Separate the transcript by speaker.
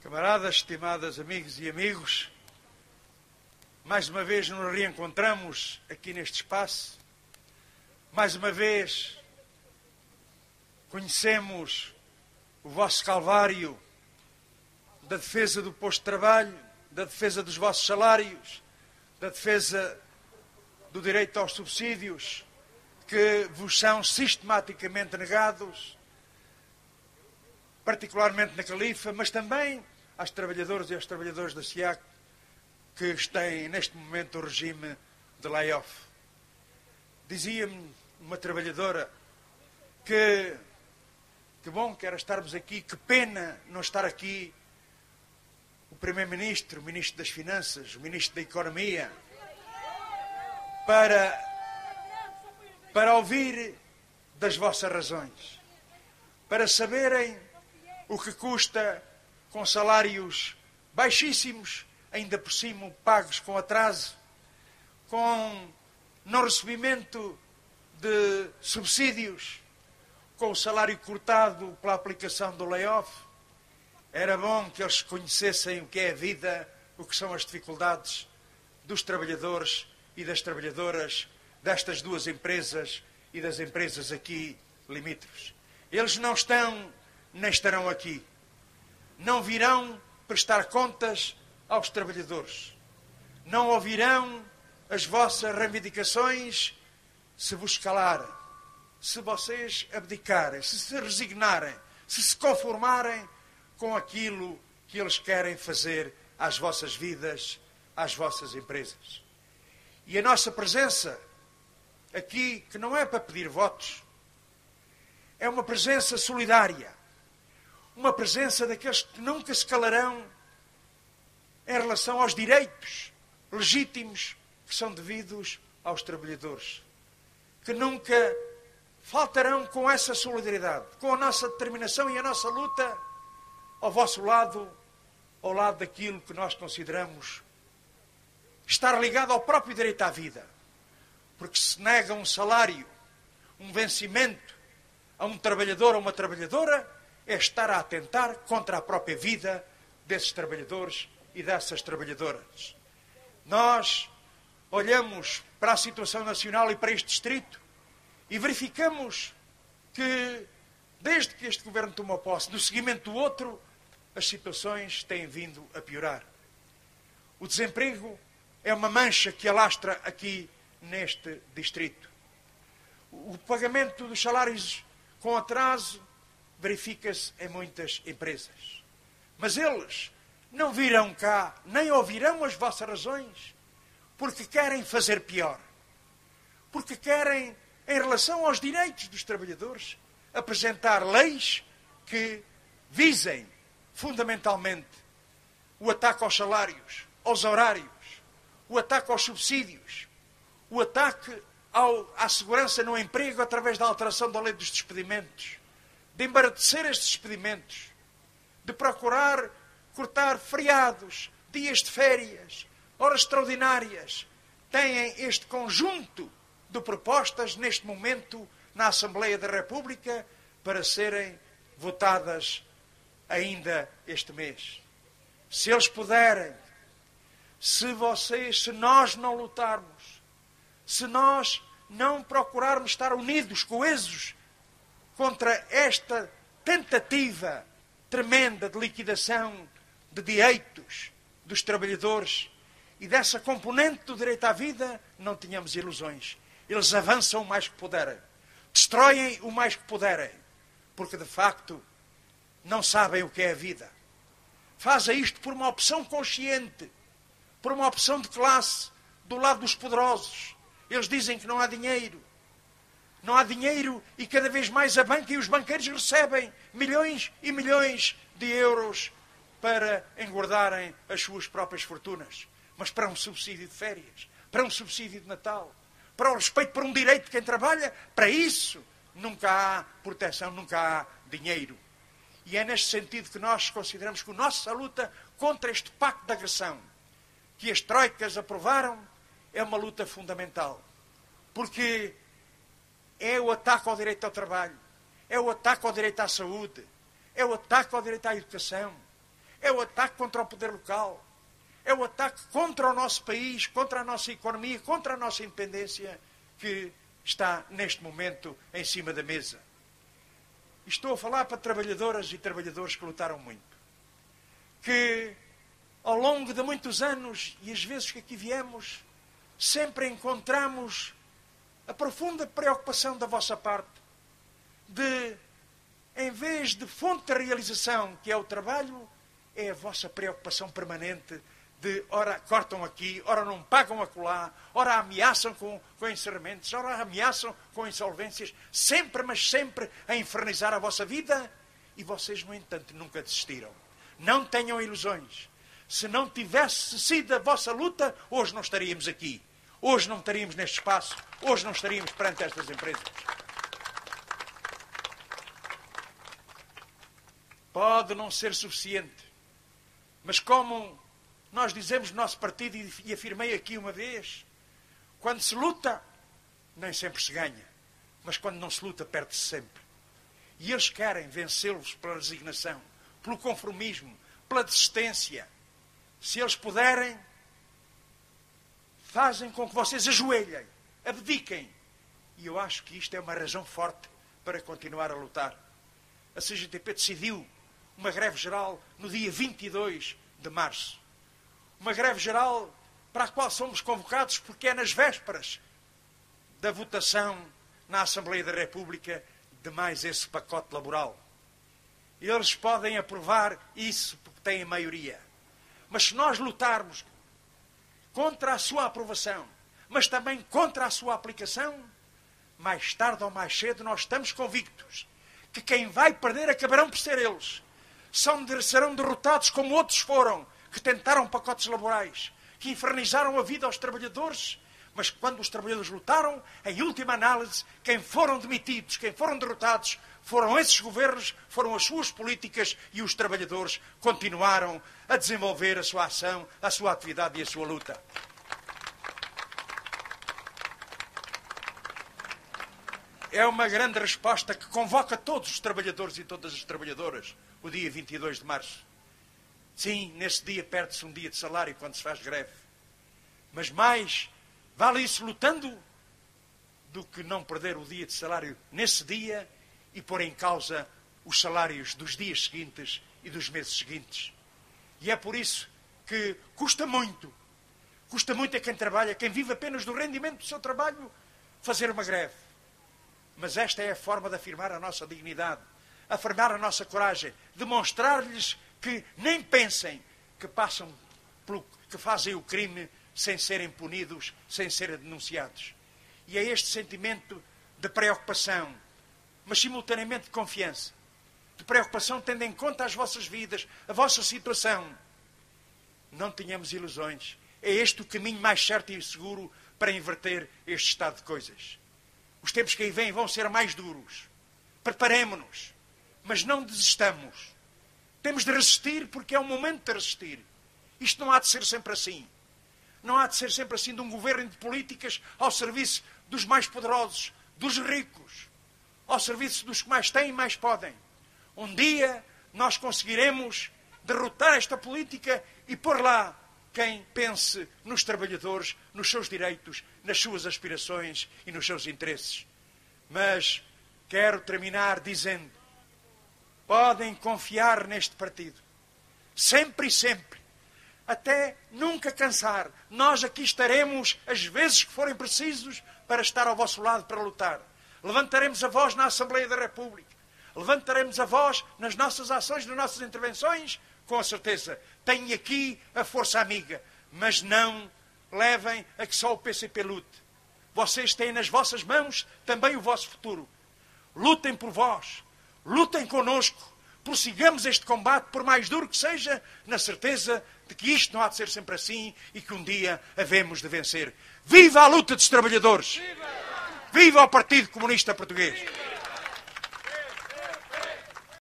Speaker 1: Camaradas, estimadas amigas e amigos, mais uma vez nos reencontramos aqui neste espaço. Mais uma vez conhecemos o vosso calvário da defesa do posto de trabalho, da defesa dos vossos salários, da defesa do direito aos subsídios que vos são sistematicamente negados, particularmente na Califa, mas também às trabalhadoras e aos trabalhadores da SIAC que têm neste momento o regime de layoff. Dizia-me uma trabalhadora que bom que era estarmos aqui, que pena não estar aqui o Primeiro-Ministro, o Ministro das Finanças, o Ministro da Economia, para ouvir das vossas razões, para saberem o que custa com salários baixíssimos, ainda por cima pagos com atraso, com não recebimento de subsídios, com o salário cortado pela aplicação do layoff. Era bom que eles conhecessem o que é a vida, o que são as dificuldades dos trabalhadores e das trabalhadoras destas duas empresas e das empresas aqui limítrofes. Eles não estão, nem estarão aqui. Não virão prestar contas aos trabalhadores. Não ouvirão as vossas reivindicações se vos calarem, se vocês abdicarem, se resignarem, se conformarem com aquilo que eles querem fazer às vossas vidas, às vossas empresas. E a nossa presença aqui, que não é para pedir votos, é uma presença solidária, uma presença daqueles que nunca se calarão em relação aos direitos legítimos que são devidos aos trabalhadores, que nunca faltarão com essa solidariedade, com a nossa determinação e a nossa luta ao vosso lado, ao lado daquilo que nós consideramos estar ligado ao próprio direito à vida. Porque se nega um salário, um vencimento a um trabalhador ou uma trabalhadora, é estar a atentar contra a própria vida desses trabalhadores e dessas trabalhadoras. Nós olhamos para a situação nacional e para este distrito e verificamos que, desde que este governo tomou posse, no seguimento do outro, as situações têm vindo a piorar. O desemprego é uma mancha que alastra aqui neste distrito. O pagamento dos salários com atraso verifica-se em muitas empresas. Mas eles não virão cá, nem ouvirão as vossas razões, porque querem fazer pior. Porque querem, em relação aos direitos dos trabalhadores, apresentar leis que visem, fundamentalmente, o ataque aos salários, aos horários, o ataque aos subsídios, o ataque à segurança no emprego através da alteração da lei dos despedimentos, de embaratecer estes despedimentos, de procurar cortar feriados, dias de férias, horas extraordinárias. Têm este conjunto de propostas neste momento na Assembleia da República para serem votadas ainda este mês. Se eles puderem, se nós não lutarmos, se nós não procurarmos estar unidos, coesos, contra esta tentativa tremenda de liquidação de direitos dos trabalhadores e dessa componente do direito à vida, não tenhamos ilusões. Eles avançam o mais que puderem, destroem o mais que puderem, porque de facto não sabem o que é a vida. Fazem isto por uma opção consciente, por uma opção de classe, do lado dos poderosos. Eles dizem que não há dinheiro. Não há dinheiro e cada vez mais a banca e os banqueiros recebem milhões e milhões de euros para engordarem as suas próprias fortunas. Mas para um subsídio de férias, para um subsídio de Natal, para o respeito por um direito de quem trabalha, para isso nunca há proteção, nunca há dinheiro. E é neste sentido que nós consideramos que a nossa luta contra este pacto de agressão que as troicas aprovaram é uma luta fundamental. Porque é o ataque ao direito ao trabalho, é o ataque ao direito à saúde, é o ataque ao direito à educação, é o ataque contra o poder local, é o ataque contra o nosso país, contra a nossa economia, contra a nossa independência, que está neste momento em cima da mesa. Estou a falar para trabalhadoras e trabalhadores que lutaram muito, que ao longo de muitos anos, e as vezes que aqui viemos, sempre encontramos a profunda preocupação da vossa parte de, em vez de fonte de realização, que é o trabalho, é a vossa preocupação permanente de, ora cortam aqui, ora não pagam acolá, ora ameaçam com encerramentos, ora ameaçam com insolvências, sempre, mas sempre a infernizar a vossa vida, e vocês, no entanto, nunca desistiram. Não tenham ilusões. Se não tivesse sido a vossa luta, hoje não estaríamos aqui. Hoje não estaríamos neste espaço. Hoje não estaríamos perante estas empresas. Pode não ser suficiente, mas como nós dizemos no nosso partido, e afirmei aqui uma vez, quando se luta, nem sempre se ganha, mas quando não se luta, perde-se sempre. E eles querem vencê-los pela resignação, pelo conformismo, pela desistência. Se eles puderem, fazem com que vocês ajoelhem, abdiquem. E eu acho que isto é uma razão forte para continuar a lutar. A CGTP decidiu uma greve geral no dia 22 de março. Uma greve geral para a qual somos convocados porque é nas vésperas da votação na Assembleia da República de mais esse pacote laboral. Eles podem aprovar isso porque têm maioria. Mas se nós lutarmos contra a sua aprovação, mas também contra a sua aplicação, mais tarde ou mais cedo nós estamos convictos que quem vai perder acabarão por ser eles. Serão derrotados como outros foram, que tentaram pacotes laborais, que infernizaram a vida aos trabalhadores, mas quando os trabalhadores lutaram, em última análise, quem foram demitidos, quem foram derrotados, foram esses governos, foram as suas políticas, e os trabalhadores continuaram a desenvolver a sua ação, a sua atividade e a sua luta. É uma grande resposta que convoca todos os trabalhadores e todas as trabalhadoras, o dia 22 de março. Sim, nesse dia perde-se um dia de salário quando se faz greve. Mas mais vale isso lutando do que não perder o dia de salário nesse dia e pôr em causa os salários dos dias seguintes e dos meses seguintes. E é por isso que custa muito a quem trabalha, quem vive apenas do rendimento do seu trabalho, fazer uma greve. Mas esta é a forma de afirmar a nossa dignidade, afirmar a nossa coragem, demonstrar-lhes que nem pensem que que fazem o crime sem serem punidos, sem serem denunciados. E é este sentimento de preocupação, mas simultaneamente de confiança, de preocupação tendo em conta as vossas vidas, a vossa situação. Não tenhamos ilusões. É este o caminho mais certo e seguro para inverter este estado de coisas. Os tempos que aí vêm vão ser mais duros. Preparemo-nos, mas não desistamos. Temos de resistir porque é o momento de resistir. Isto não há de ser sempre assim. Não há de ser sempre assim de um governo de políticas ao serviço dos mais poderosos, dos ricos, ao serviço dos que mais têm e mais podem. Um dia nós conseguiremos derrotar esta política e pôr lá quem pense nos trabalhadores, nos seus direitos, nas suas aspirações e nos seus interesses. Mas quero terminar dizendo: podem confiar neste partido. Sempre e sempre. Até nunca cansar. Nós aqui estaremos as vezes que forem precisos para estar ao vosso lado para lutar. Levantaremos a voz na Assembleia da República. Levantaremos a voz nas nossas ações, nas nossas intervenções. Com certeza. Tenho aqui a força amiga. Mas não levem a que só o PCP lute. Vocês têm nas vossas mãos também o vosso futuro. Lutem por vós. Lutem connosco. Prossigamos este combate, por mais duro que seja, na certeza de que isto não há de ser sempre assim e que um dia havemos de vencer. Viva a luta dos trabalhadores! Viva o Partido Comunista Português!